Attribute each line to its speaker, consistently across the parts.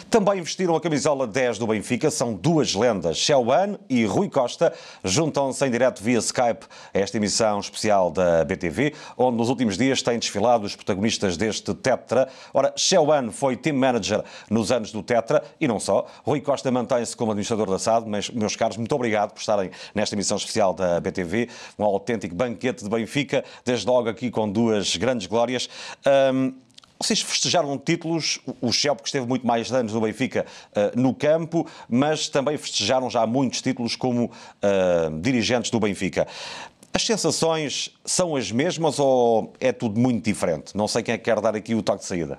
Speaker 1: Também vestiram a camisola 10 do Benfica, são duas lendas, Chéuan e Rui Costa, juntam-se em direto via Skype a esta emissão especial da BTV, onde nos últimos dias têm desfilado os protagonistas deste Tetra. Ora, Chéuan foi team manager nos anos do Tetra e não só. Rui Costa mantém-se como administrador da SAD, mas, meus caros, muito obrigado por estarem nesta emissão especial da BTV, um autêntico banquete de Benfica, desde logo aqui com duas grandes glórias. Vocês festejaram títulos, o Chel, porque esteve muito mais anos no Benfica no campo, mas também festejaram já muitos títulos como dirigentes do Benfica. As sensações são as mesmas ou é tudo muito diferente? Não sei quem é que quer dar aqui o toque de saída.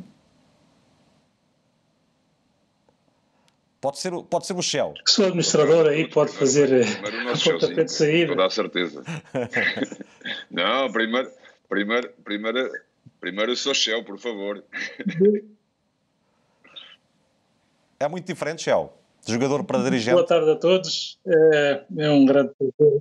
Speaker 1: Pode ser o Chel.
Speaker 2: Sou administrador aí, pode fazer
Speaker 3: o pontapé de saída. Toda a certeza. Não, primeiro eu sou Chel, por favor.
Speaker 1: É muito diferente, Chel, de jogador para dirigente.
Speaker 2: Boa tarde a todos. É um grande prazer.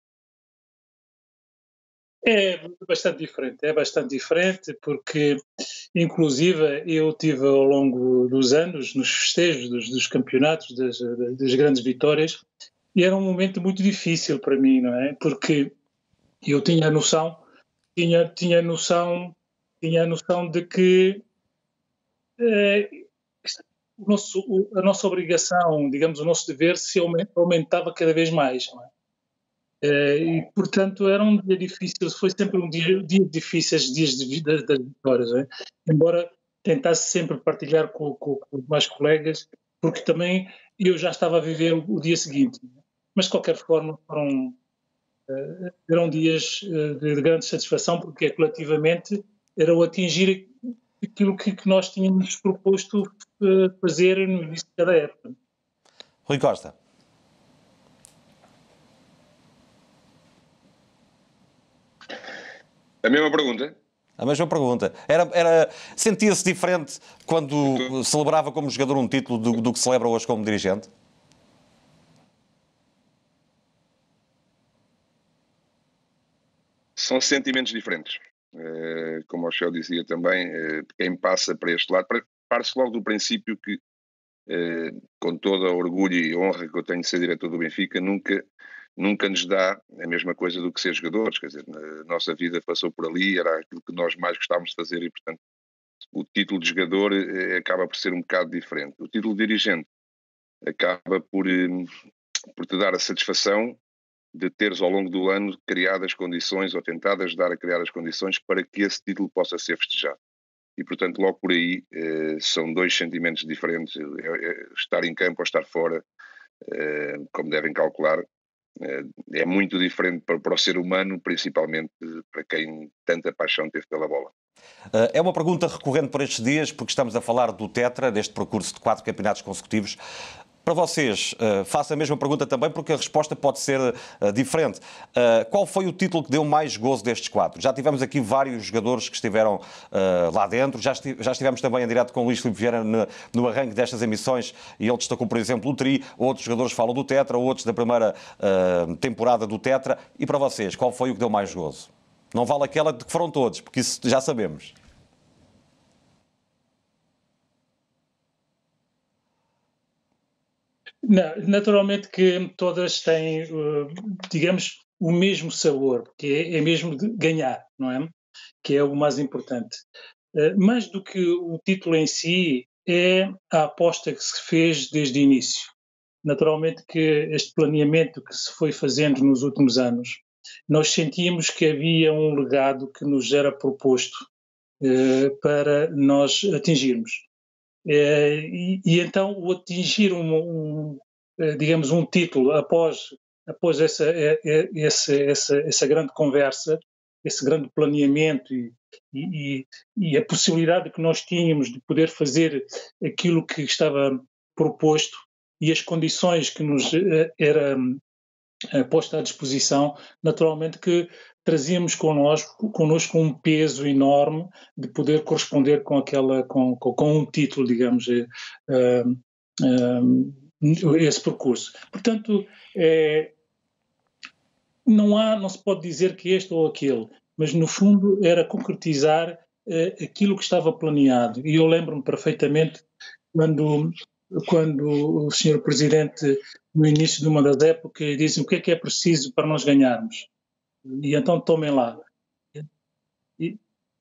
Speaker 2: É bastante diferente porque, inclusive, eu tive ao longo dos anos, nos festejos dos campeonatos, das grandes vitórias, e era um momento muito difícil para mim, não é? Porque eu tinha a noção de que a nossa obrigação, digamos, o nosso dever se aumentava cada vez mais, não é? E, portanto, era um dia difícil, foi sempre um dia difícil, dias das vitórias, não é? Embora tentasse sempre partilhar com os meus colegas, porque também eu já estava a viver o dia seguinte. Mas, de qualquer forma, eram dias de grande satisfação, porque coletivamente era o atingir aquilo que nós tínhamos proposto fazer no início de cada época.
Speaker 1: Rui Costa.
Speaker 3: A mesma pergunta?
Speaker 1: A mesma pergunta. Sentia-se diferente quando celebrava como jogador um título do que celebra hoje como dirigente?
Speaker 3: São sentimentos diferentes. Como o Chel dizia também, quem passa para este lado, parte-se logo do princípio que, com todo o orgulho e honra que eu tenho de ser diretor do Benfica, nunca nos dá a mesma coisa do que ser jogadores. Quer dizer, a nossa vida passou por ali, era aquilo que nós mais gostávamos de fazer e, portanto, o título de jogador acaba por ser um bocado diferente. O título de dirigente acaba por te dar a satisfação de teres ao longo do ano criado as condições ou tentado ajudar a criar as condições para que esse título possa ser festejado. E, portanto, logo por aí são dois sentimentos diferentes. Estar em campo ou estar fora, como devem calcular, é muito diferente para o ser humano, principalmente para quem tanta paixão teve pela bola.
Speaker 1: É uma pergunta recorrente por estes dias, porque estamos a falar do Tetra, deste percurso de 4 campeonatos consecutivos. Para vocês, faço a mesma pergunta também, porque a resposta pode ser diferente. Qual foi o título que deu mais gozo destes 4? Já tivemos aqui vários jogadores que estiveram lá dentro, já estivemos também em direto com o Luís Filipe Vieira no arranque destas emissões, e ele destacou, por exemplo, o Tri, outros jogadores falam do Tetra, outros da primeira temporada do Tetra. E para vocês, qual foi o que deu mais gozo? Não vale aquela de que foram todos, porque isso já sabemos.
Speaker 2: Não, naturalmente que todas têm, digamos, o mesmo sabor, que é mesmo de ganhar, não é? Que é o mais importante. Mais do que o título em si, é a aposta que se fez desde o início. Naturalmente que este planeamento que se foi fazendo nos últimos anos, nós sentíamos que havia um legado que nos era proposto para nós atingirmos. E então o atingir digamos um título após essa grande conversa, esse grande planeamento e a possibilidade que nós tínhamos de poder fazer aquilo que estava proposto e as condições que nos era posta à disposição, naturalmente que trazíamos connosco um peso enorme de poder corresponder com um título, digamos, esse percurso. Portanto, não se pode dizer que este ou aquele, mas no fundo era concretizar aquilo que estava planeado. E eu lembro-me perfeitamente quando, quando o Sr. Presidente, no início de uma das épocas, disse o que é preciso para nós ganharmos. E então tomem lá. E,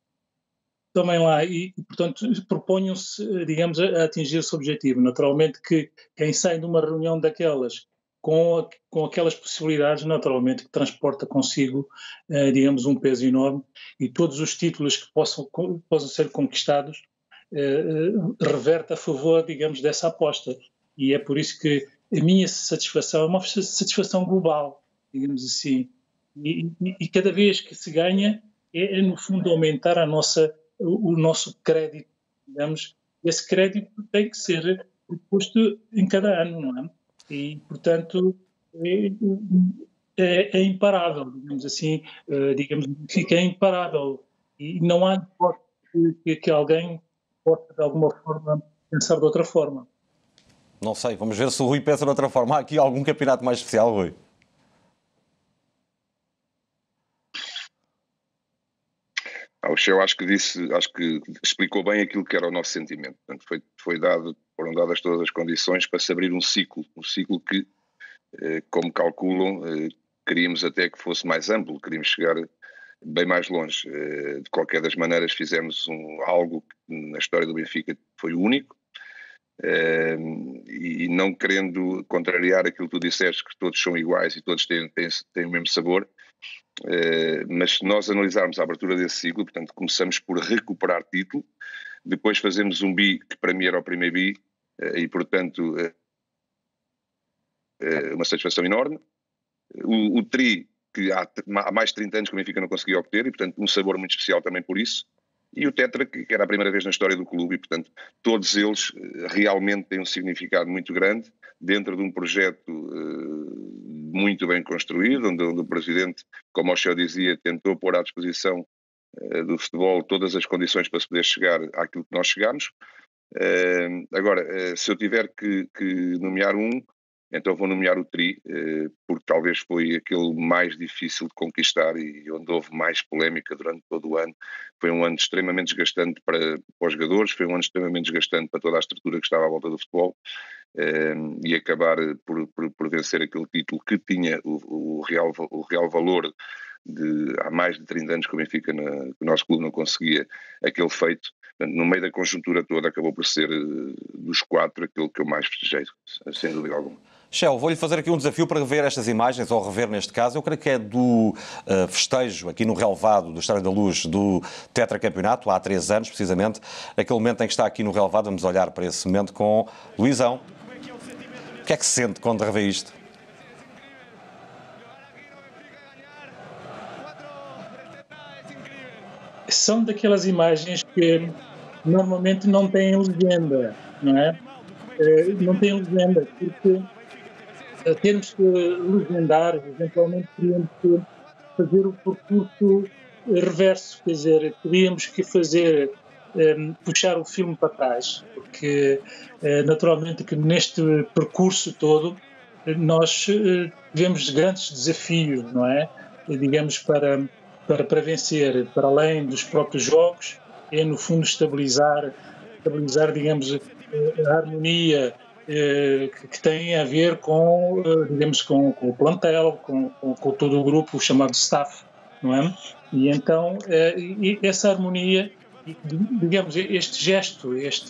Speaker 2: portanto, proponham-se, digamos, a atingir esse objetivo. Naturalmente que quem sai de uma reunião daquelas com aquelas possibilidades, naturalmente que transporta consigo, digamos, um peso enorme, e todos os títulos que possam ser conquistados reverte a favor, digamos, dessa aposta. E é por isso que a minha satisfação é uma satisfação global, digamos assim. E cada vez que se ganha é no fundo aumentar o nosso crédito, digamos. Esse crédito tem que ser posto em cada ano, não é? E, portanto, é imparável, digamos assim, fica imparável. E não há hipótese que alguém possa, de alguma forma, pensar de outra forma.
Speaker 1: Não sei, vamos ver se o Rui pensa de outra forma. Há aqui algum campeonato mais especial, Rui?
Speaker 3: O Cheo acho que explicou bem aquilo que era o nosso sentimento. Portanto, foram dadas todas as condições para se abrir um ciclo que, como calculam, queríamos até que fosse mais amplo, queríamos chegar bem mais longe. De qualquer das maneiras, fizemos algo que na história do Benfica foi único, e não querendo contrariar aquilo que tu disseste, que todos são iguais e todos têm o mesmo sabor. Mas se nós analisarmos a abertura desse ciclo, portanto, começamos por recuperar título, depois fazemos um bi, que para mim era o primeiro bi, e portanto uma satisfação enorme. O tri, que há mais de 30 anos que o Benfica não conseguia obter, e portanto um sabor muito especial também por isso. E o tetra, que era a primeira vez na história do clube, e portanto todos eles realmente têm um significado muito grande dentro de um projeto muito bem construído, onde o Presidente, como o Cheo dizia, tentou pôr à disposição do futebol todas as condições para se poder chegar àquilo que nós chegamos. Agora, se eu tiver que nomear então vou nomear o tri, porque talvez foi aquele mais difícil de conquistar e onde houve mais polémica durante todo o ano. Foi um ano extremamente desgastante para os jogadores, foi um ano extremamente desgastante para toda a estrutura que estava à volta do futebol, e acabar por vencer aquele título que tinha o real valor de há mais de 30 anos que o Benfica, que o nosso clube não conseguia aquele feito. No meio da conjuntura toda acabou por ser, dos quatro, aquele que eu mais festejei, sem dúvida alguma.
Speaker 1: Cheo, vou-lhe fazer aqui um desafio para rever estas imagens, ou rever neste caso. Eu creio que é do festejo aqui no relvado do Estádio da Luz do tetracampeonato, há 3 anos precisamente, aquele momento em que está aqui no relvado. Vamos olhar para esse momento com Luizão. O que é que se sente quando revê isto?
Speaker 2: São daquelas imagens que normalmente não têm legenda, não é? Não têm legenda, porque termos que legendar, eventualmente teríamos que fazer o percurso reverso, quer dizer, teríamos que fazer, puxar o filme para trás, porque naturalmente que neste percurso todo nós tivemos grandes desafios, não é? Digamos, para vencer, para além dos próprios jogos, é no fundo estabilizar, digamos, a harmonia que tem a ver com, digamos, com o plantel, com todo o grupo chamado staff, não é? E então essa harmonia, digamos, este gesto,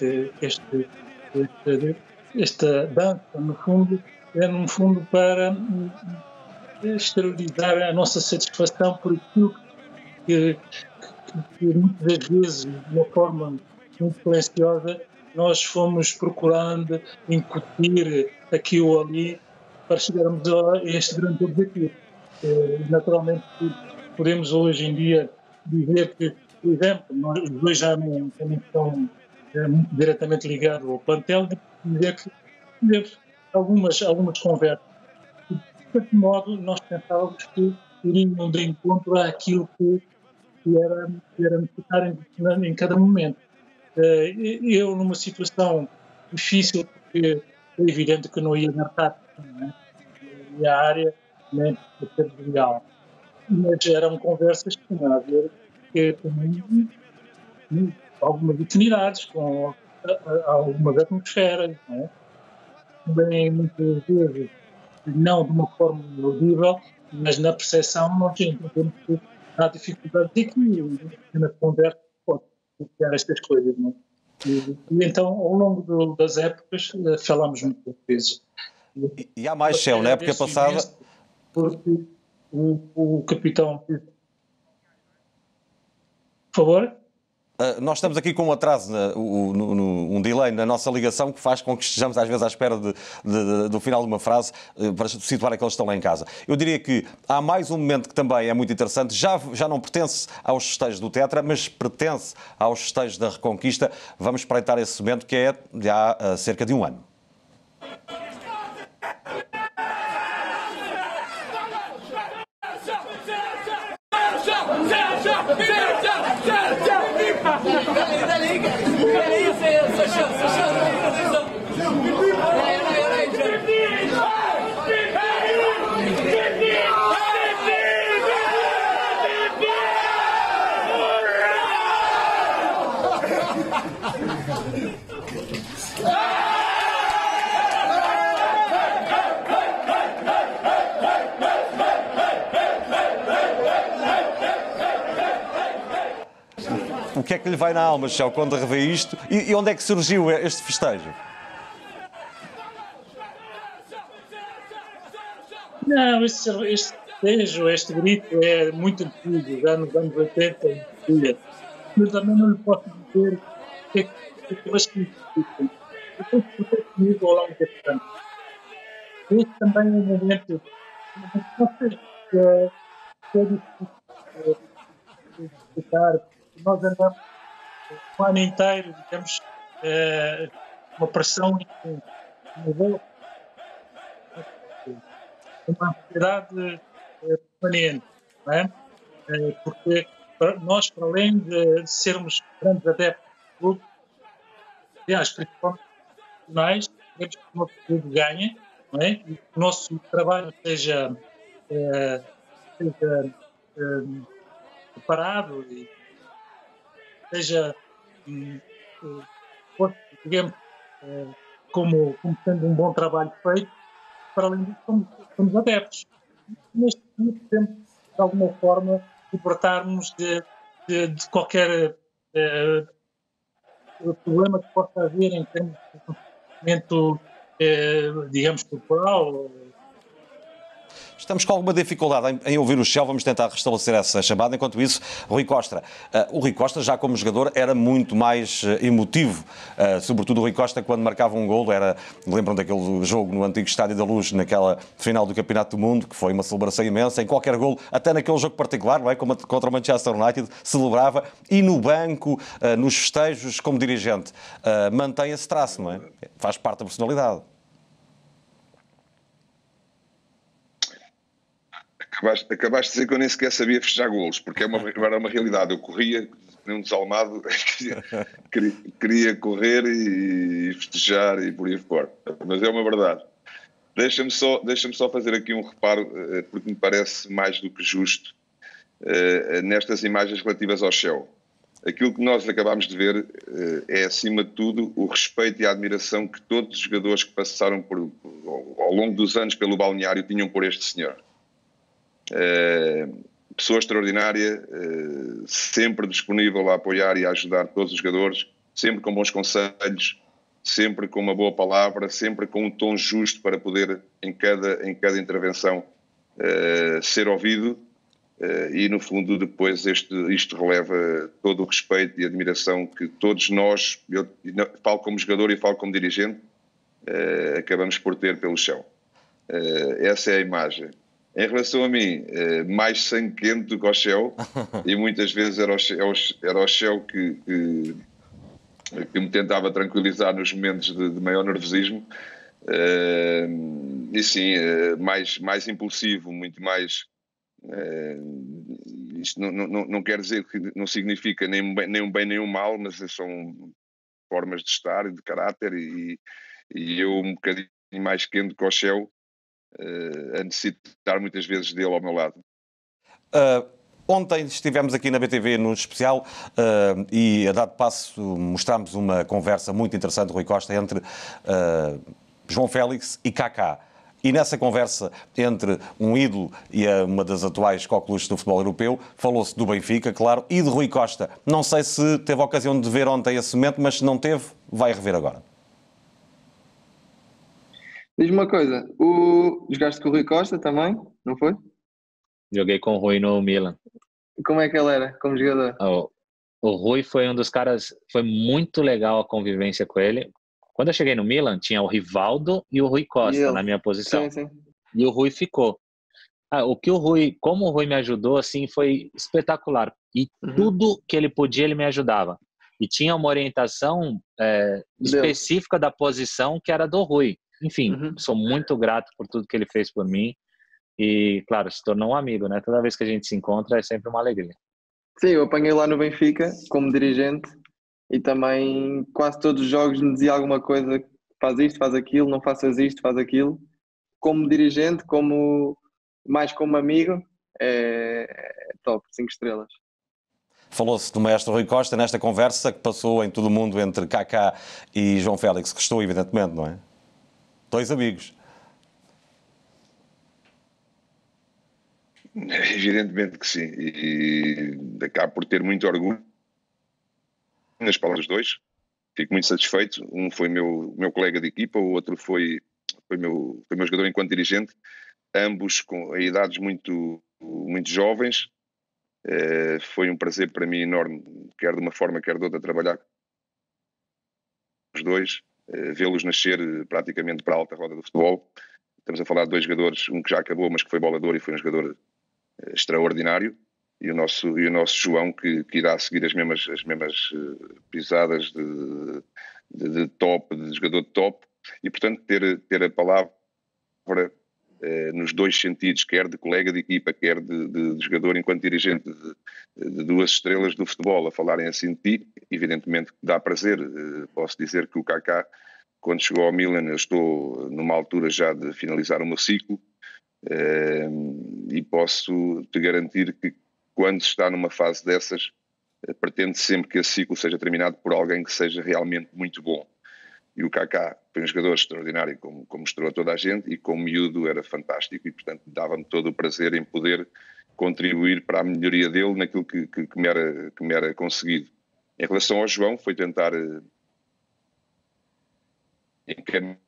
Speaker 2: esta dança, no fundo, é num fundo para exteriorizar a nossa satisfação por aquilo que muitas vezes, de uma forma muito silenciosa, nós fomos procurando incutir aqui ou ali para chegarmos a este grande objetivo. Naturalmente, podemos hoje em dia dizer que, por exemplo, nós os dois já não estão muito diretamente ligados ao plantel, dizer que tivemos algumas conversas. De certo modo, nós pensávamos que iriam de encontro àquilo que era necessário em cada momento. Eu, numa situação difícil, porque é evidente que não ia na tática, não é? E a área nem para ser legal. Mas eram conversas que tinham a ver com algumas afinidades, com algumas atmosferas, não é? Também muitas vezes, não de uma forma audível, mas na percepção nós entendemos que há dificuldades e que na conversa pode bloquear estas coisas, não é? Então, ao longo das épocas, falámos muitas vezes.
Speaker 1: E há mais, Shell, na época passada...
Speaker 2: Imenso, porque o capitão... Por favor?
Speaker 1: Nós estamos aqui com um atraso, um delay na nossa ligação que faz com que estejamos às vezes à espera do final de uma frase para situar aqueles que estão lá em casa. Eu diria que há mais um momento que também é muito interessante, já não pertence aos festejos do Tetra, mas pertence aos festejos da Reconquista. Vamos espreitar esse momento que é de há cerca de um ano. O que é que lhe vai na alma, Shell, quando revê isto? E onde é que surgiu este festejo?
Speaker 2: Não, este festejo, este grito é muito antigo, já nos anos 80 e 90. Eu também não lhe posso dizer o que é que elas significam. Eu tenho que ter comigo ao longo deste tempo. Este também é um momento, não sei se é difícil de explicar. Nós andamos o ano inteiro, digamos, uma pressão uma ansiedade permanente, não é? Porque nós, para além de sermos grandes adeptos do clube, aliás, principalmente profissionais, queremos que o nosso clube ganhe, não é? E que o nosso trabalho seja preparado e seja, digamos, como tendo um bom trabalho feito. Para além disso, somos adeptos. Neste momento, temos, de alguma forma, libertar-nos de qualquer problema que possa haver em termos de comportamento, digamos, corporal.
Speaker 1: Estamos com alguma dificuldade em ouvir o Shell, vamos tentar restabelecer essa chamada. Enquanto isso, Rui Costa. O Rui Costa, já como jogador, era muito mais emotivo. Sobretudo o Rui Costa, quando marcava um golo, lembram daquele jogo no antigo Estádio da Luz, naquela final do Campeonato do Mundo, que foi uma celebração imensa. Em qualquer golo, até naquele jogo particular, não é? Como contra o Manchester United, celebrava. E no banco, nos festejos, como dirigente, mantém esse traço, não é? Faz parte da personalidade.
Speaker 3: Acabaste de dizer que eu nem sequer sabia festejar golos, porque era uma realidade. Eu corria, um desalmado, queria correr e festejar e por aí fora. Mas é uma verdade. Deixa-me só fazer aqui um reparo, porque me parece mais do que justo, nestas imagens relativas ao Shell. Aquilo que nós acabámos de ver é, acima de tudo, o respeito e a admiração que todos os jogadores que passaram ao longo dos anos pelo balneário tinham por este senhor. Pessoa extraordinária, sempre disponível a apoiar e a ajudar todos os jogadores, sempre com bons conselhos, sempre com uma boa palavra, sempre com um tom justo para poder, em cada intervenção, ser ouvido. E no fundo depois isto releva todo o respeito e admiração que todos nós, eu falo como jogador e falo como dirigente, acabamos por ter pelo chão. Essa é a imagem. Em relação a mim, mais sangue quente do que ao Shell, e muitas vezes era o Shell que me tentava tranquilizar nos momentos de maior nervosismo, e sim, mais impulsivo, muito mais. Isto não quer dizer que não significa nem um bem nem um mal, mas são formas de estar e de caráter, e eu um bocadinho mais quente que o Shell, a necessitar muitas vezes dele ao meu lado.
Speaker 1: Ontem estivemos aqui na BTV no especial e a dado passo mostramos uma conversa muito interessante, Rui Costa, entre João Félix e Kaká. E nessa conversa entre um ídolo e uma das atuais coqueluches do futebol europeu, falou-se do Benfica, claro, e de Rui Costa. Não sei se teve a ocasião de ver ontem esse momento, mas se não teve, vai rever agora.
Speaker 4: Diz-me uma coisa, jogaste com o Rui Costa também, não foi?
Speaker 5: Joguei com o Rui no Milan.
Speaker 4: Como é que ele era como jogador?
Speaker 5: O Rui foi um dos caras, foi muito legal a convivência com ele. Quando eu cheguei no Milan, tinha o Rivaldo e o Rui Costa na minha posição.
Speaker 4: Sim.
Speaker 5: E o Rui ficou. Como o Rui me ajudou, assim, foi espetacular. E tudo que ele podia, ele me ajudava. E tinha uma orientação específica da posição que era do Rui. Enfim, sou muito grato por tudo que ele fez por mim. E, claro, se tornou um amigo, né? Toda vez que a gente se encontra é sempre uma alegria.
Speaker 4: Sim, eu apanhei lá no Benfica como dirigente e também quase todos os jogos me dizia alguma coisa, faz isto, faz aquilo, não faças isto, faz aquilo. Como dirigente, mais como amigo, é top, 5 estrelas.
Speaker 1: Falou-se do maestro Rui Costa nesta conversa que passou em todo o mundo entre Kaká e João Félix, que estou evidentemente, não é? Dois amigos.
Speaker 3: Evidentemente que sim, e acabo por ter muito orgulho nas palavras dos dois. Fico muito satisfeito. Um foi meu colega de equipa, o outro foi meu jogador enquanto dirigente, ambos com idades muito jovens. Foi um prazer para mim enorme, quer de uma forma, quer de outra, trabalhar com os dois, vê-los nascer praticamente para a alta roda do futebol. Estamos a falar de dois jogadores, um que já acabou, mas que foi bolador e foi um jogador extraordinário, e o nosso João, que irá seguir as mesmas pisadas de top, de jogador de top, e portanto ter a palavra nos dois sentidos, quer de colega de equipa, quer de jogador enquanto dirigente de duas estrelas do futebol, a falarem assim de ti, evidentemente dá prazer. Posso dizer que o Kaká, quando chegou ao Milan, eu estou numa altura já de finalizar o meu ciclo, e posso te garantir que quando se está numa fase dessas, pretende sempre que esse ciclo seja terminado por alguém que seja realmente muito bom. E o Kaká foi um jogador extraordinário, como mostrou a toda a gente, e como miúdo era fantástico, e portanto dava-me todo o prazer em poder contribuir para a melhoria dele naquilo que me era conseguido. Em relação ao João, foi tentar encaminhar.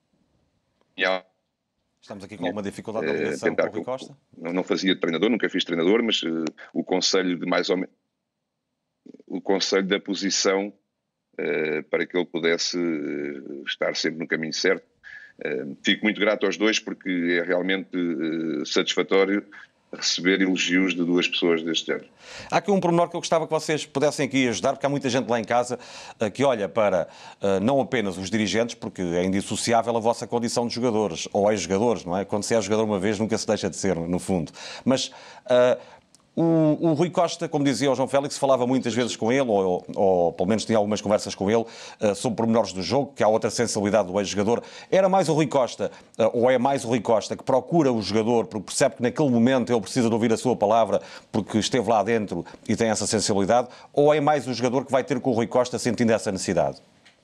Speaker 1: Estamos aqui com alguma dificuldade na ligação com o Rui Costa?
Speaker 3: Não fazia de treinador, nunca fiz treinador, mas o conselho de mais ou menos, o conselho da posição para que ele pudesse estar sempre no caminho certo. Fico muito grato aos dois, porque é realmente satisfatório receber elogios de duas pessoas deste género.
Speaker 1: Há aqui um pormenor que eu gostava que vocês pudessem aqui ajudar, porque há muita gente lá em casa que olha para não apenas os dirigentes, porque é indissociável a vossa condição de jogadores, ou ex-jogadores, não é? Quando se é jogador uma vez, nunca se deixa de ser, no fundo. Mas o Rui Costa, como dizia o João Félix, falava muitas vezes com ele, ou pelo menos tinha algumas conversas com ele, sobre pormenores do jogo, que há outra sensibilidade do ex-jogador. Era mais o Rui Costa, ou é mais o Rui Costa, que procura o jogador, porque percebe que naquele momento ele precisa de ouvir a sua palavra, porque esteve lá dentro e tem essa sensibilidade, ou é mais o jogador que vai ter com o Rui Costa sentindo essa necessidade?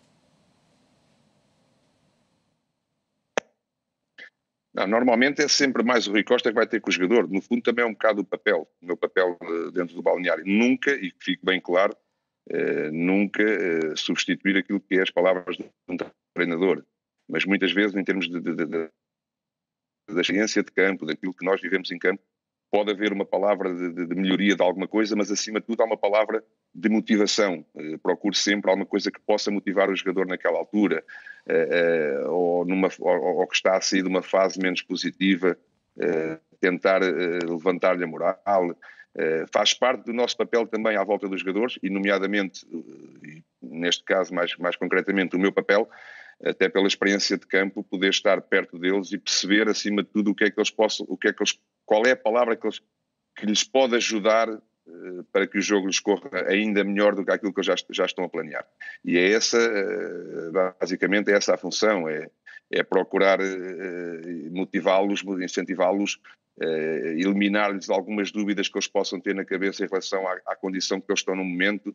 Speaker 3: Não, normalmente é sempre mais o Rui Costa que vai ter com o jogador. No fundo também é um bocado o meu papel dentro do balneário. Nunca, e que fique bem claro, nunca substituir aquilo que é as palavras de um treinador. Mas muitas vezes, em termos da experiência de campo, daquilo que nós vivemos em campo, pode haver uma palavra de melhoria de alguma coisa, mas acima de tudo há uma palavra de motivação. Procure sempre alguma coisa que possa motivar o jogador naquela altura, ou que está a sair de uma fase menos positiva, tentar levantar-lhe a moral. Faz parte do nosso papel também à volta dos jogadores, e nomeadamente, e neste caso mais concretamente, o meu papel, até pela experiência de campo, poder estar perto deles e perceber acima de tudo qual é a palavra que lhes pode ajudar para que o jogo lhes corra ainda melhor do que aquilo que já estão a planear. E é essa, basicamente, é essa a função, é é procurar motivá-los, incentivá-los, eliminar-lhes algumas dúvidas que eles possam ter na cabeça em relação à condição que eles estão no momento,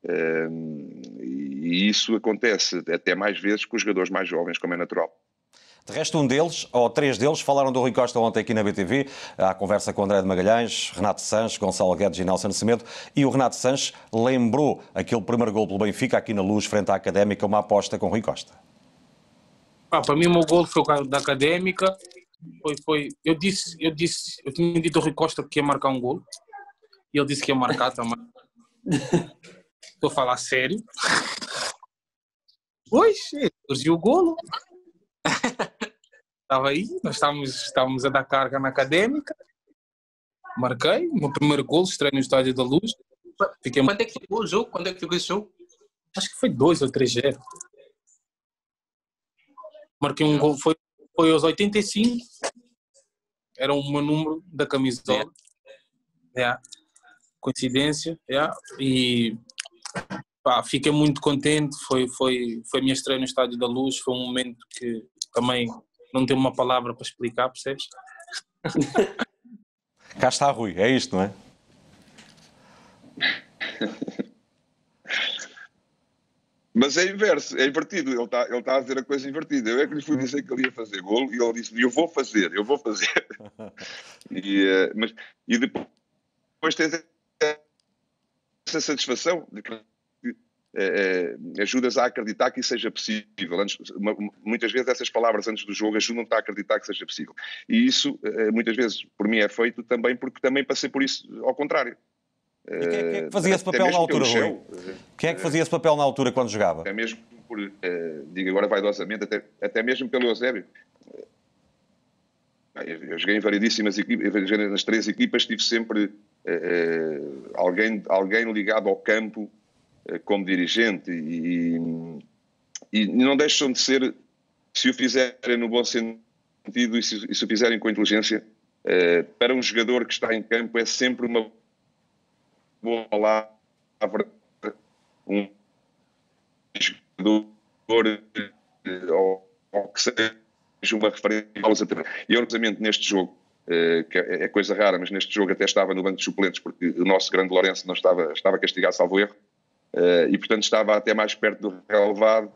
Speaker 3: e isso acontece até mais vezes com os jogadores mais jovens, como é natural.
Speaker 1: De resto, um deles, ou três deles, falaram do Rui Costa ontem aqui na BTV, à conversa com André de Magalhães, Renato Sanches, Gonçalo Guedes e Nelson Semedo, e o Renato Sanches lembrou aquele primeiro gol pelo Benfica, aqui na Luz, frente à Académica, uma aposta com Rui Costa.
Speaker 6: Para mim o meu gol foi da Académica. Eu tinha dito ao Rui Costa que ia marcar um gol, e ele disse que ia marcar também. Estou a falar sério. Pois, surgiu o golo. Estava aí, nós estávamos a dar carga na Académica. Marquei o meu primeiro golo, estreio no Estádio da Luz.
Speaker 7: Quando é que ficou o jogo? Quando é que ficou esse jogo?
Speaker 6: Acho que foi 2 ou 3-0. Marquei um gol, foi aos 85. Era o meu número da camisola. Coincidência. E fiquei muito contente. Foi a minha estreia no Estádio da Luz. Foi um momento que também não tenho uma palavra para explicar, percebes?
Speaker 1: Cá está, Rui. É isto, não é?
Speaker 3: Mas é inverso, é invertido. Ele está a dizer a coisa invertida. Eu é que lhe fui dizer que ele ia fazer golo, e ele disse: eu vou fazer. E depois tens essa satisfação de que ajudas a acreditar que isso seja possível. Muitas vezes essas palavras antes do jogo ajudam-te a acreditar que seja possível. E isso, muitas vezes, por mim é feito também porque também passei por isso ao contrário.
Speaker 1: E quem é que fazia esse papel na altura, Rui? Quem é que fazia esse papel na altura quando jogava?
Speaker 3: Até mesmo por, digo agora vaidosamente, até mesmo pelo Eusébio. Eu joguei em variedíssimas equipas, eu joguei nas 3 equipas, tive sempre alguém ligado ao campo como dirigente, e não deixam de ser, se o fizerem no bom sentido e se o fizerem com inteligência, para um jogador que está em campo é sempre uma boa palavra, um jogador ou que seja uma referência. E eu, precisamente neste jogo, que é coisa rara, mas neste jogo até estava no banco de suplentes, porque o nosso grande Lourenço não estava castigado, salvo erro, e portanto estava até mais perto do relevado.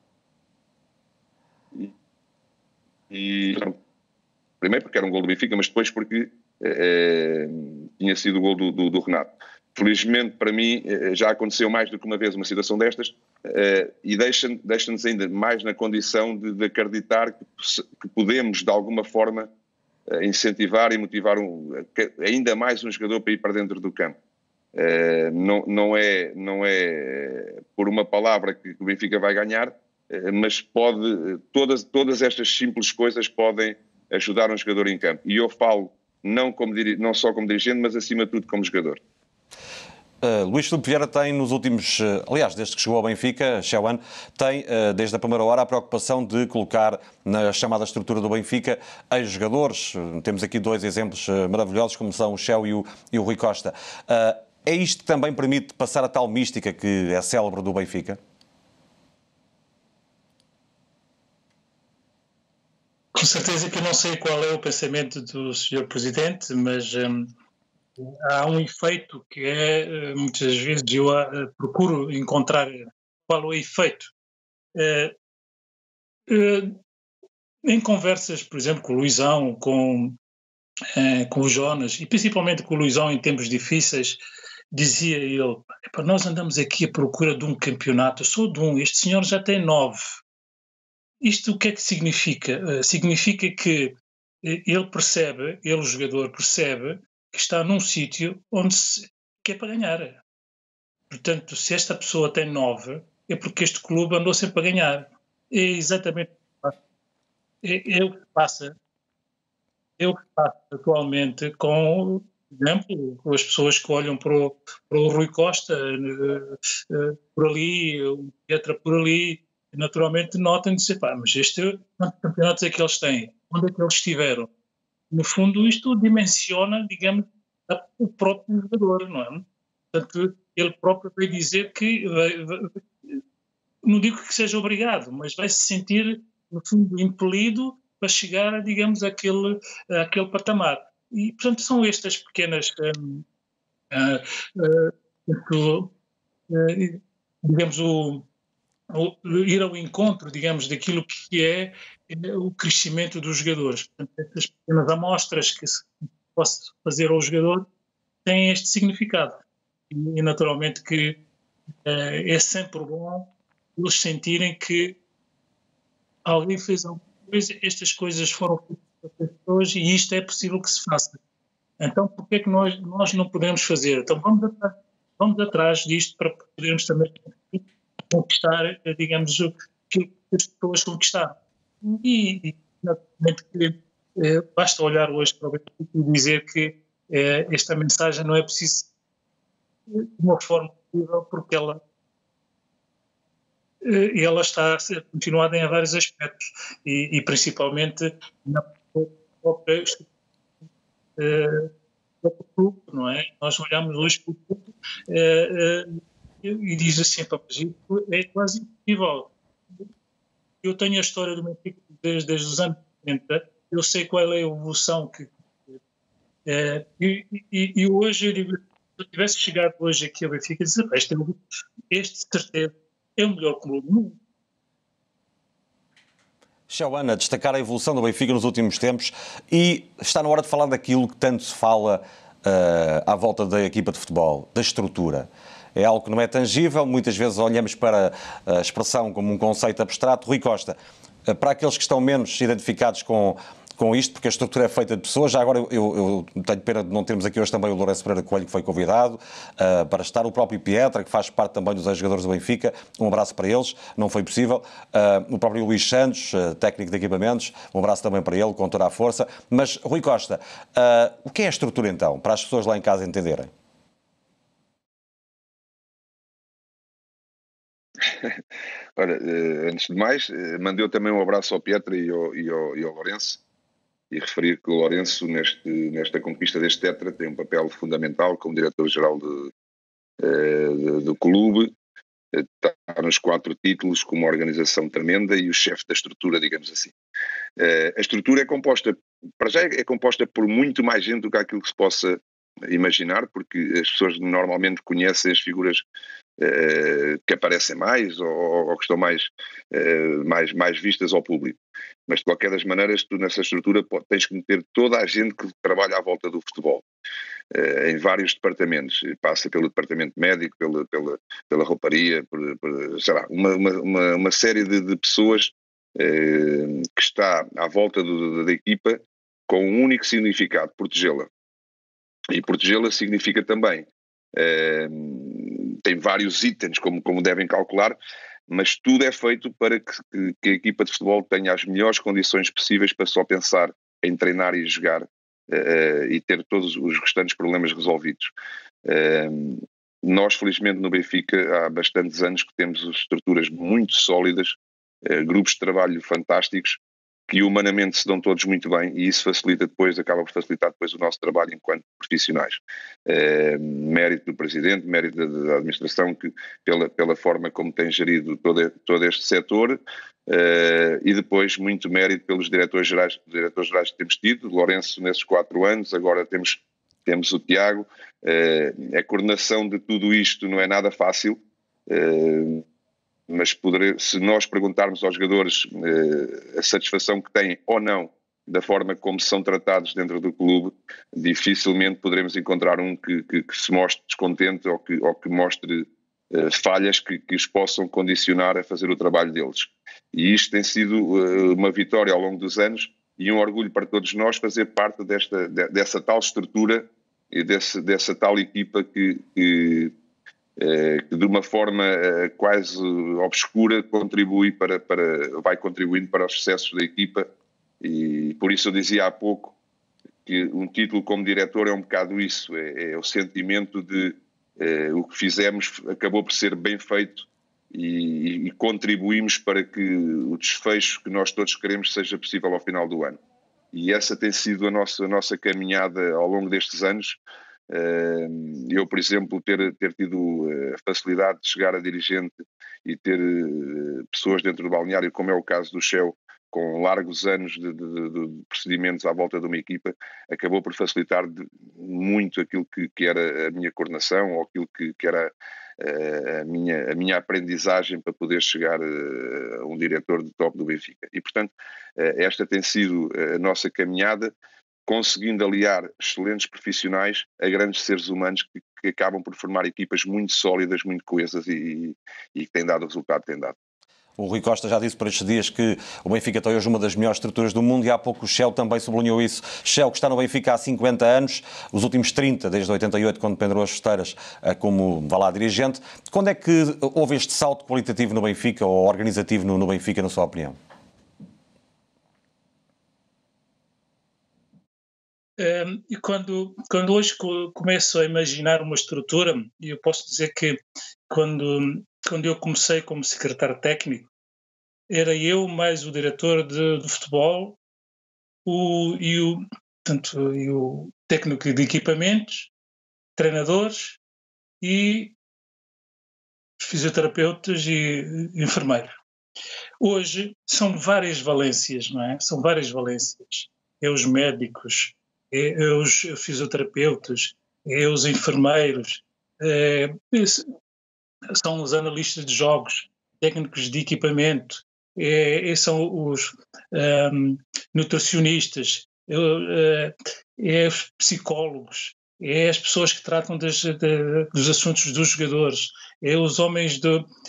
Speaker 3: Primeiro porque era um gol do Benfica, mas depois porque tinha sido o gol do Renato. Felizmente para mim já aconteceu mais do que uma vez uma situação destas, e deixa-nos ainda mais na condição de acreditar que podemos de alguma forma incentivar e motivar ainda mais um jogador para ir para dentro do campo. Não é por uma palavra que o Benfica vai ganhar, mas todas estas simples coisas podem ajudar um jogador em campo. E eu falo não só como dirigente, mas acima de tudo como jogador.
Speaker 1: Luís Filipe Vieira tem nos últimos, aliás, desde que chegou ao Benfica, Chauan, tem desde a primeira hora a preocupação de colocar na chamada estrutura do Benfica ex-jogadores. Temos aqui 2 exemplos maravilhosos, como são o Chau e o Rui Costa. É isto que também permite passar a tal mística que é célebre do Benfica?
Speaker 2: Com certeza que eu não sei qual é o pensamento do Sr. Presidente, mas há um efeito que muitas vezes eu procuro encontrar qual é o efeito. Em conversas, por exemplo, com o Luizão, com o Jonas, e principalmente com o Luizão em tempos difíceis, dizia ele: nós andamos aqui à procura de um campeonato, só de um, este senhor já tem 9. Isto o que é que significa? Significa que o jogador percebe que está num sítio que é para ganhar. Portanto, se esta pessoa tem 9, é porque este clube andou sempre a ganhar. É exatamente o que passa. É o que passa atualmente com, por exemplo, com as pessoas que olham para o Rui Costa por ali, o Pietra por ali, naturalmente notam-se, mas quantos campeonatos é que eles têm? Onde é que eles estiveram? No fundo, isto dimensiona, digamos, o próprio jogador, não é? Portanto, ele próprio vai dizer que, não digo que seja obrigado, mas vai se sentir no fundo, impelido para chegar, digamos, àquele patamar. E, portanto, são estas pequenas, digamos, ir ao encontro, digamos, daquilo que é o crescimento dos jogadores. Portanto, estas pequenas amostras que se possa fazer ao jogador têm este significado. E naturalmente que é sempre bom eles sentirem que alguém fez alguma coisa, estas coisas foram feitas pelas pessoas e isto é possível que se faça. Então, por que é que nós não podemos fazer? Então, vamos atrás disto para podermos também conquistar, digamos, aquilo que as pessoas conquistaram. E naturalmente, que basta olhar hoje para o Benfica e dizer que esta mensagem não é preciso de uma forma possível, porque ela está a ser continuada em vários aspectos e principalmente na própria clube, não é? Nós olhamos hoje para o clube e diz assim, mas isso é quase impossível. Eu tenho a história do Benfica desde os anos 70, eu sei qual é a evolução que e hoje eu digo, se eu tivesse chegado hoje aqui ao Benfica e dizer, este de certeza é o melhor clube do mundo.
Speaker 1: Chauan, a destacar a evolução do Benfica nos últimos tempos, e está na hora de falar daquilo que tanto se fala à volta da equipa de futebol, da estrutura. É algo que não é tangível, muitas vezes olhamos para a expressão como um conceito abstrato. Rui Costa, para aqueles que estão menos identificados com isto, porque a estrutura é feita de pessoas. Já agora eu tenho pena de não termos aqui hoje também o Lourenço Pereira Coelho, que foi convidado para estar, o próprio Pietra, que faz parte também dos jogadores do Benfica, um abraço para eles, não foi possível, o próprio Luís Santos, técnico de equipamentos, um abraço também para ele, com toda a força. Mas, Rui Costa, o que é a estrutura então, para as pessoas lá em casa entenderem?
Speaker 3: Ora, antes de mais, mandei também um abraço ao Pietra e ao Lourenço, e referir que o Lourenço, nesta conquista deste tetra, tem um papel fundamental como diretor-geral do clube, está nos 4 títulos, com uma organização tremenda e o chefe da estrutura, digamos assim. A estrutura é composta, para já é composta por muito mais gente do que aquilo que se possa imaginar, porque as pessoas normalmente conhecem as figuras que aparecem mais ou que estão mais vistas ao público. Mas, de qualquer das maneiras, tu nessa estrutura tens que meter toda a gente que trabalha à volta do futebol, em vários departamentos. Passa pelo departamento médico, pela rouparia, sei lá, uma série de pessoas que está à volta da equipa com um único significado: protegê-la. E protegê-la significa também, tem vários itens, como devem calcular, mas tudo é feito para que a equipa de futebol tenha as melhores condições possíveis para só pensar em treinar e jogar e ter todos os restantes problemas resolvidos. Nós, felizmente, no Benfica, há bastantes anos que temos estruturas muito sólidas, grupos de trabalho fantásticos, que humanamente se dão todos muito bem, e isso acaba por facilitar depois o nosso trabalho enquanto profissionais. Mérito do Presidente, mérito da Administração, que pela forma como tem gerido todo este setor, e depois muito mérito pelos diretores-gerais que temos tido, Lourenço nesses 4 anos, agora temos o Tiago. A coordenação de tudo isto não é nada fácil, mas se nós perguntarmos aos jogadores a satisfação que têm ou não da forma como são tratados dentro do clube, dificilmente poderemos encontrar um que se mostre descontente ou que mostre falhas que os possam condicionar a fazer o trabalho deles. E isto tem sido uma vitória ao longo dos anos e um orgulho para todos nós fazer parte dessa tal estrutura e dessa tal equipa que de uma forma quase obscura vai contribuindo para os sucessos da equipa. E por isso eu dizia há pouco que um título como diretor é um bocado isso, é o sentimento de o que fizemos acabou por ser bem feito e contribuímos para que o desfecho que nós todos queremos seja possível ao final do ano. E essa tem sido a nossa caminhada ao longo destes anos. Eu, por exemplo, ter tido a facilidade de chegar a dirigente e ter pessoas dentro do balneário, como é o caso do Cheu, com largos anos de procedimentos à volta de uma equipa, acabou por facilitar muito aquilo que era a minha coordenação, ou aquilo que era a minha aprendizagem para poder chegar a um diretor de top do Benfica. E, portanto, esta tem sido a nossa caminhada, conseguindo aliar excelentes profissionais a grandes seres humanos que acabam por formar equipas muito sólidas, muito coesas e que têm dado o resultado que têm dado.
Speaker 1: O Rui Costa já disse por estes dias que o Benfica tem hoje uma das melhores estruturas do mundo e há pouco o Shell também sublinhou isso. Shell, que está no Benfica há 50 anos, os últimos 30, desde 88, quando pendurou as chuteiras como, vá lá, dirigente. Quando é que houve este salto qualitativo no Benfica, ou organizativo no Benfica, na sua opinião?
Speaker 2: E quando hoje começo a imaginar uma estrutura, eu posso dizer que quando eu comecei como secretário técnico, era eu mais o diretor de futebol e o técnico de equipamentos, treinadores e fisioterapeutas e enfermeiros. Hoje são várias valências, não é? São várias valências. É os médicos, é os fisioterapeutas, é os enfermeiros, são os analistas de jogos, técnicos de equipamento, são os nutricionistas, é os psicólogos, é as pessoas que tratam dos assuntos dos jogadores, é os homens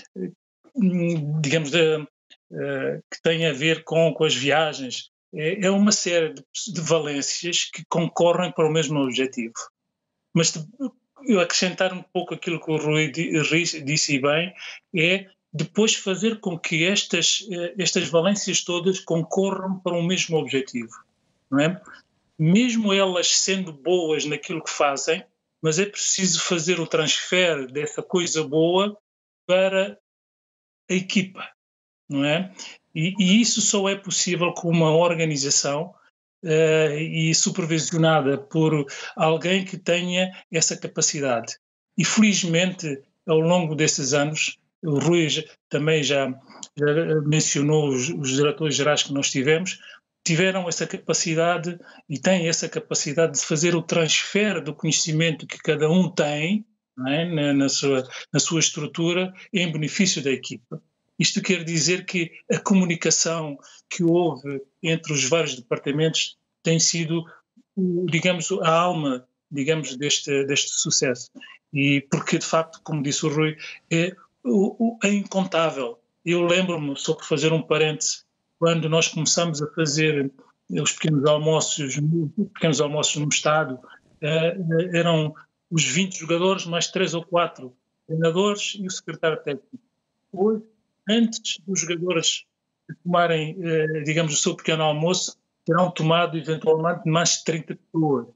Speaker 2: que têm a ver com as viagens. É uma série de valências que concorrem para o mesmo objetivo. Mas eu acrescentar um pouco aquilo que o Rui disse bem, é depois fazer com que estas valências todas concorram para o mesmo objetivo, não é? Mesmo elas sendo boas naquilo que fazem, mas é preciso fazer o transfer dessa coisa boa para a equipa, não é? E isso só é possível com uma organização e supervisionada por alguém que tenha essa capacidade. E felizmente, ao longo desses anos, o Rui também já mencionou os diretores gerais que nós tiveram essa capacidade e têm essa capacidade de fazer o transfer do conhecimento que cada um tem, não é? na sua estrutura, em benefício da equipa. Isto quer dizer que a comunicação que houve entre os vários departamentos tem sido, digamos, a alma, digamos, deste sucesso. E porque, de facto, como disse o Rui, é incontável. Eu lembro-me, só por fazer um parêntese, quando nós começamos a fazer os pequenos almoços no estádio, eram os 20 jogadores mais 3 ou 4 treinadores e o secretário técnico. Hoje, antes dos jogadores tomarem, digamos, o seu pequeno almoço, terão tomado, eventualmente, mais de 30 pessoas.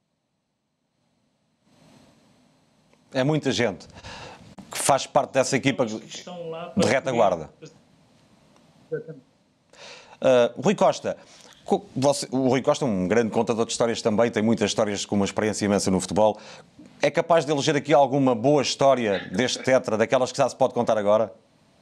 Speaker 1: É muita gente que faz parte dessa equipa de retaguarda. Rui Costa, o Rui Costa é um grande contador de histórias também, tem muitas histórias com uma experiência imensa no futebol. É capaz de eleger aqui alguma boa história deste tetra, daquelas que já se pode contar agora?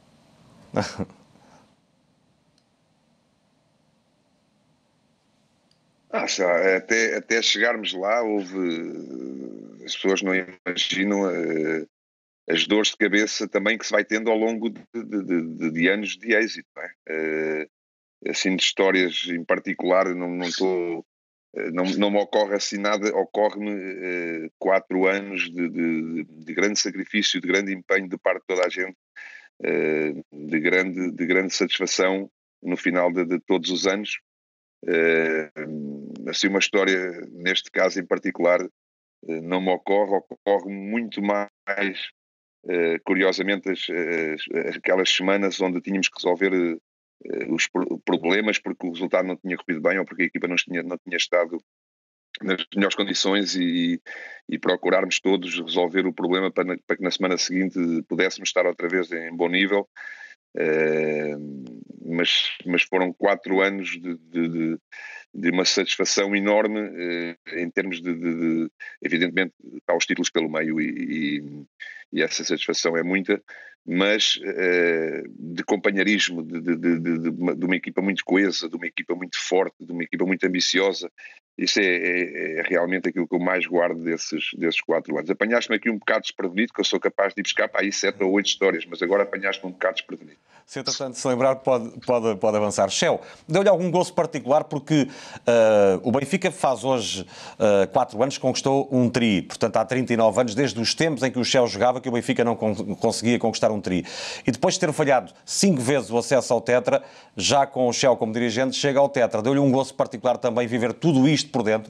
Speaker 3: Até chegarmos lá, as pessoas não imaginam as dores de cabeça também que se vai tendo ao longo de anos de êxito, não é? Assim, de histórias em particular, não me ocorre assim nada. Ocorre-me 4 anos de grande sacrifício, de grande empenho de parte de toda a gente, de grande satisfação no final de todos os anos. Assim, uma história, neste caso em particular, não me ocorre muito mais, curiosamente, aquelas semanas onde tínhamos que resolver os problemas porque o resultado não tinha corrido bem ou porque a equipa não tinha estado nas melhores condições e procurarmos todos resolver o problema para que na semana seguinte pudéssemos estar outra vez em bom nível. Mas foram 4 anos de uma satisfação enorme em termos evidentemente, há os títulos pelo meio e essa satisfação é muita, mas de companheirismo, de uma equipa muito coesa, de uma equipa muito forte, de uma equipa muito ambiciosa. Isso é realmente aquilo que eu mais guardo desses 4 anos. Apanhaste-me aqui um bocado desprevenido, que eu sou capaz de ir buscar para aí 7 ou 8 histórias, mas agora apanhaste-me um bocado desprevenido.
Speaker 1: Se entretanto se lembrar, pode avançar. Shell, deu-lhe algum gosto particular porque o Benfica faz hoje 4 anos que conquistou um tri. Portanto, há 39 anos, desde os tempos em que o Shell jogava, que o Benfica não conseguia conquistar um tri. E depois de ter falhado 5 vezes o acesso ao Tetra, já com o Shell como dirigente, chega ao Tetra. Deu-lhe um gosto particular também viver tudo isto por dentro?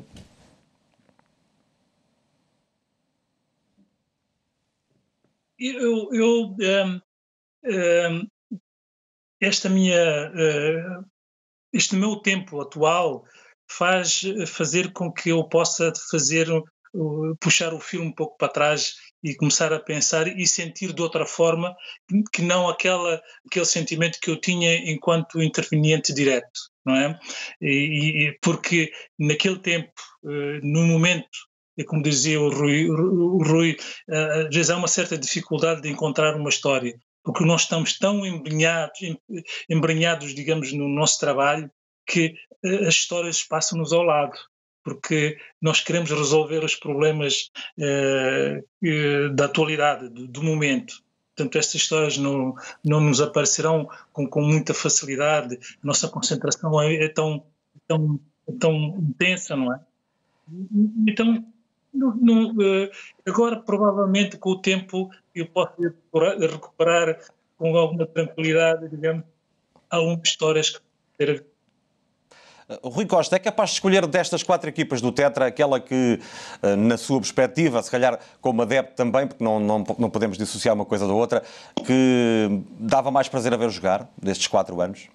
Speaker 2: Este meu tempo atual faz fazer com que eu possa puxar o filme um pouco para trás e começar a pensar e sentir de outra forma que não aquele sentimento que eu tinha enquanto interveniente direto, não é? Porque naquele tempo, no momento, como dizia o Rui, às vezes há uma certa dificuldade de encontrar uma história, porque nós estamos tão embrenhados, digamos, no nosso trabalho, que as histórias passam-nos ao lado, porque nós queremos resolver os problemas da atualidade, do momento. Portanto, estas histórias não nos aparecerão com muita facilidade, a nossa concentração é tão intensa, não é? Então, agora, provavelmente, com o tempo, eu posso recuperar com alguma tranquilidade, digamos, algumas histórias que ter.
Speaker 1: Rui Costa, é capaz de escolher destas 4 equipas do Tetra aquela que, na sua perspectiva, se calhar como adepto também, porque não podemos dissociar uma coisa da outra, que dava mais prazer a ver jogar destes 4 anos?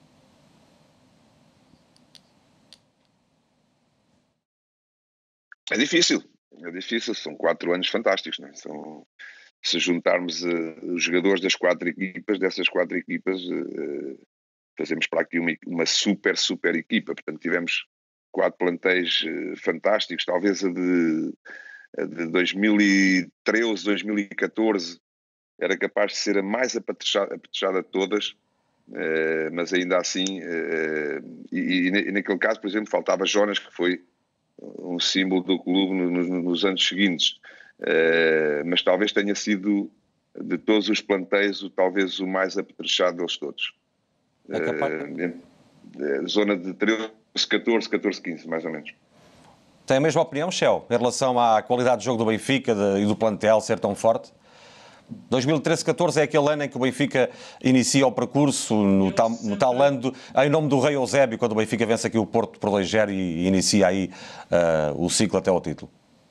Speaker 3: É difícil, são 4 anos fantásticos, não é? Se juntarmos os jogadores dessas quatro equipas, fazemos para aqui uma super equipa. Portanto, tivemos 4 plantéis fantásticos, talvez a de 2013, 2014 era capaz de ser a mais apetrechada de todas, mas ainda assim, e naquele caso, por exemplo, faltava Jonas, que foi um símbolo do clube nos anos seguintes, mas talvez tenha sido, de todos os plantéis, talvez o mais apetrechado deles todos. Zona de 13, 14, 15, mais ou menos.
Speaker 1: Tem a mesma opinião, Shell, em relação à qualidade de jogo do Benfica e do plantel ser tão forte? 2013-14 é aquele ano em que o Benfica inicia o percurso no tal ano, em nome do Rei Eusébio, quando o Benfica vence aqui o Porto por 2-0 e inicia aí o ciclo até ao título.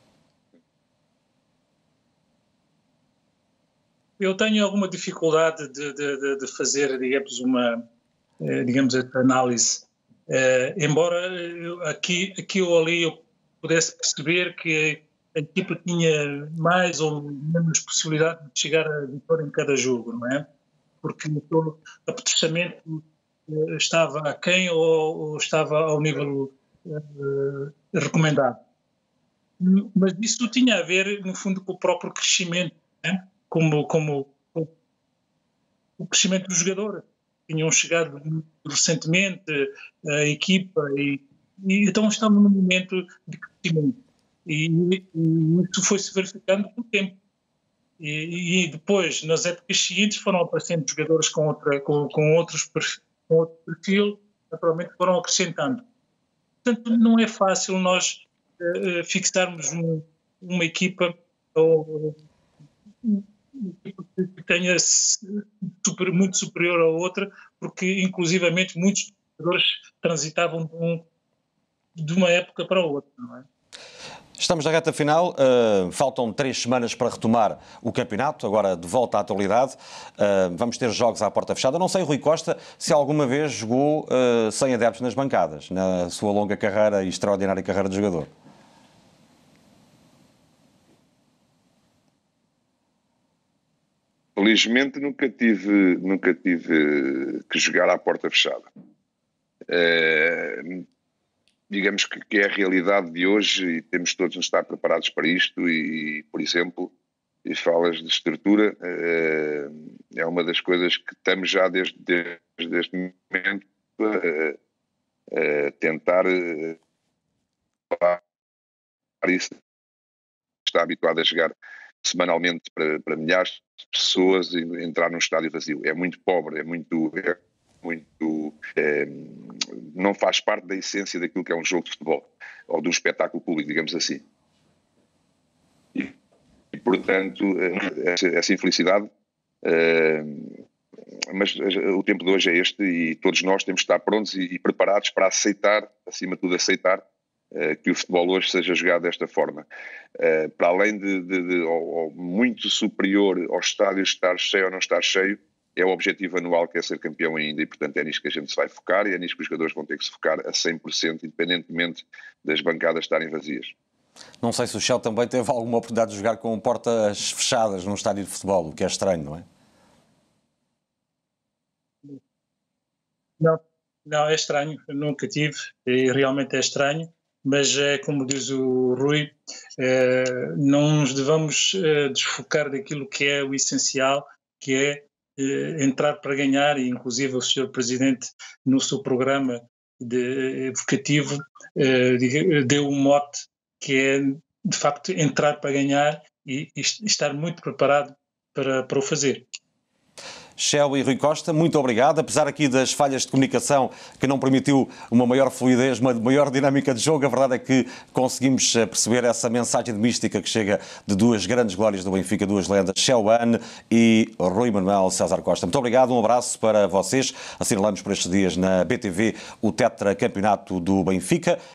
Speaker 2: Eu tenho alguma dificuldade de fazer, digamos, digamos, a análise. Embora aqui ou ali eu pudesse perceber que a equipa tinha mais ou menos possibilidade de chegar à vitória em cada jogo, não é? Porque o apetrechamento estava aquém ou estava ao nível recomendado. Mas isso tinha a ver, no fundo, com o próprio crescimento, né? como o crescimento dos jogadores. Tinham chegado recentemente a equipa e então estamos num momento de crescimento. E isso foi-se verificando com o tempo. E depois, nas épocas seguintes, foram aparecendo jogadores com outro perfil, naturalmente foram acrescentando. Portanto, não é fácil nós fixarmos uma equipa que tenha muito superior à outra, porque inclusivamente muitos jogadores transitavam de uma época para a outra, não é?
Speaker 1: Estamos na reta final, faltam 3 semanas para retomar o campeonato, agora de volta à atualidade. Vamos ter jogos à porta fechada. Não sei, Rui Costa, se alguma vez jogou sem adeptos nas bancadas, na sua longa carreira e extraordinária carreira de jogador.
Speaker 3: Felizmente nunca tive que jogar à porta fechada. Digamos que é a realidade de hoje e temos todos de estar preparados para isto e, por exemplo, e falas de estrutura, é uma das coisas que estamos já desde este momento a tentar isso. Está habituado a jogar semanalmente para milhares de pessoas e entrar num estádio vazio. É muito pobre, não faz parte da essência daquilo que é um jogo de futebol ou de um espetáculo público, digamos assim. E portanto, essa infelicidade, mas o tempo de hoje é este e todos nós temos de estar prontos e preparados para aceitar, acima de tudo aceitar, que o futebol hoje seja jogado desta forma. Para além ou muito superior ao estádio estar cheio ou não estar cheio, é o objetivo anual que é ser campeão ainda e, portanto, é nisso que a gente se vai focar e é nisso que os jogadores vão ter que se focar a 100%, independentemente das bancadas estarem vazias.
Speaker 1: Não sei se o Shell também teve alguma oportunidade de jogar com portas fechadas num estádio de futebol, o que é estranho, não é?
Speaker 2: Não, é estranho, eu nunca tive, e realmente é estranho, mas é como diz o Rui, não nos devamos desfocar daquilo que é o essencial, que é entrar para ganhar, e inclusive o Sr. Presidente, no seu programa evocativo, deu um mote que é, de facto, entrar para ganhar e estar muito preparado para o fazer.
Speaker 1: Shell e Rui Costa, muito obrigado. Apesar aqui das falhas de comunicação que não permitiu uma maior fluidez, uma maior dinâmica de jogo, a verdade é que conseguimos perceber essa mensagem de mística que chega de duas grandes glórias do Benfica, duas lendas, Shell e Rui Manuel César Costa. Muito obrigado, um abraço para vocês. Assinalamos por estes dias na BTV o tetracampeonato do Benfica.